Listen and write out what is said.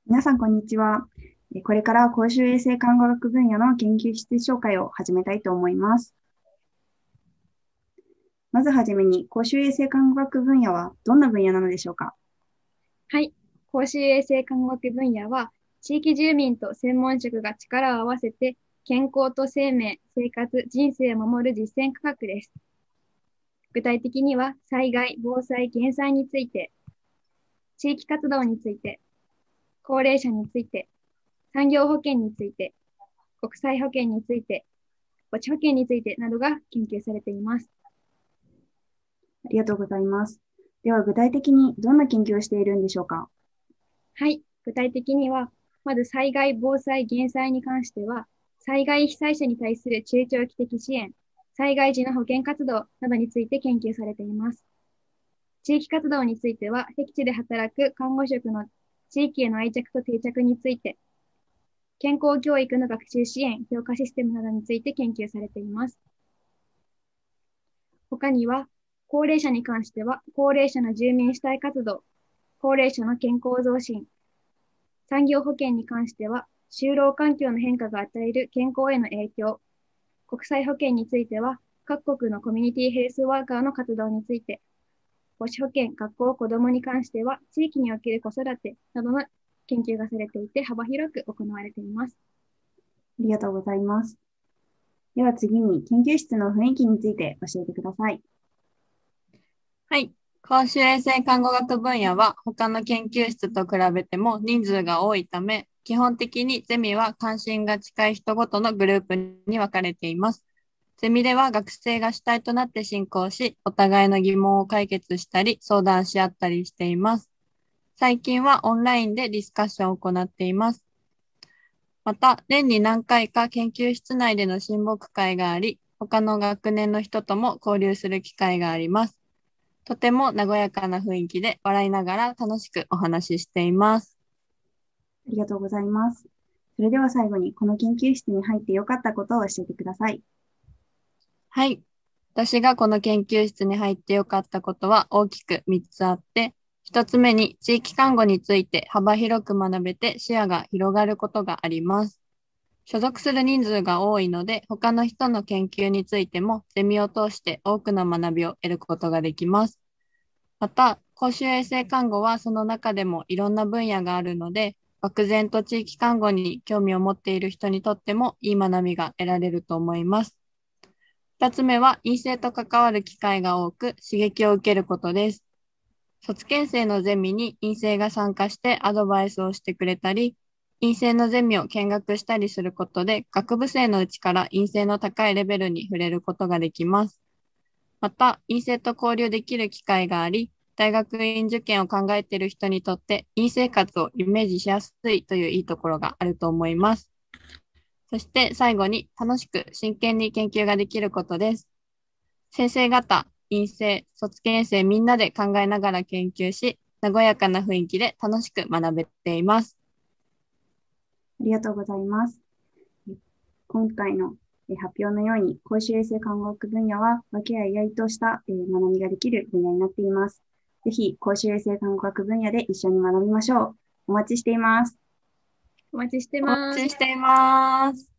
皆さん、こんにちは。これから公衆衛生看護学分野の研究室紹介を始めたいと思います。まずはじめに、公衆衛生看護学分野はどんな分野なのでしょうか？ はい。公衆衛生看護学分野は、地域住民と専門職が力を合わせて、健康と生命、生活、人生を守る実践科学です。具体的には、災害、防災、減災について、地域活動について、高齢者について、産業保険について、国際保険について、母子保険についてなどが研究されています。 ありがとうございます。では、具体的にどんな研究をしているんでしょうか？ はい。具体的には、まず災害、防災、減災に関しては、災害被災者に対する中長期的支援、災害時の保険活動などについて研究されています。地域活動については、僻地で働く看護職の地域への愛着と定着について、健康教育の学習支援、評価システムなどについて研究されています。他には、高齢者に関しては、高齢者の住民主体活動、高齢者の健康増進、産業保険に関しては、就労環境の変化が与える健康への影響、国際保険については、各国のコミュニティヘルスワーカーの活動について、母子保険、学校、子どもに関しては、地域における子育てなどの研究がされていて、幅広く行われています。 ありがとうございます。では次に、研究室の雰囲気について教えてください。 はい。公衆衛生看護学分野は他の研究室と比べても人数が多いため、基本的にゼミは関心が近い人ごとのグループに分かれています。ゼミでは学生が主体となって進行し、お互いの疑問を解決したり、相談し合ったりしています。最近はオンラインでディスカッションを行っています。また、年に何回か研究室内での親睦会があり、他の学年の人とも交流する機会があります。とても和やかな雰囲気で笑いながら楽しくお話ししています。 ありがとうございます。それでは最後に、この研究室に入ってよかったことを教えてください。 はい。私がこの研究室に入ってよかったことは大きく3つあって、1つ目に地域看護について幅広く学べて視野が広がることがあります。所属する人数が多いので、他の人の研究についてもゼミを通して多くの学びを得ることができます。また、公衆衛生看護はその中でもいろんな分野があるので、漠然と地域看護に興味を持っている人にとってもいい学びが得られると思います。二つ目は、陰性と関わる機会が多く刺激を受けることです。卒検生のゼミに陰性が参加してアドバイスをしてくれたり、陰性のゼミを見学したりすることで、学部生のうちから陰性の高いレベルに触れることができます。また、陰性と交流できる機会があり、大学院受験を考えている人にとって陰生活をイメージしやすいといういいところがあると思います。そして最後に楽しく真剣に研究ができることです。先生方、陰性、卒検生みんなで考えながら研究し、和やかな雰囲気で楽しく学べています。 ありがとうございます。今回の発表のように、公衆衛生看護学分野は、和気あいあいとした学びができる分野になっています。ぜひ、公衆衛生看護学分野で一緒に学びましょう。お待ちしています。 お待ちしておます。 待ちしています。